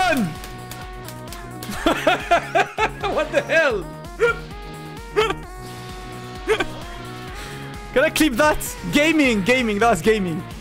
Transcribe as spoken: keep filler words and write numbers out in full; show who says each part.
Speaker 1: on! What the hell? Can I clip that? Gaming, gaming, that's gaming.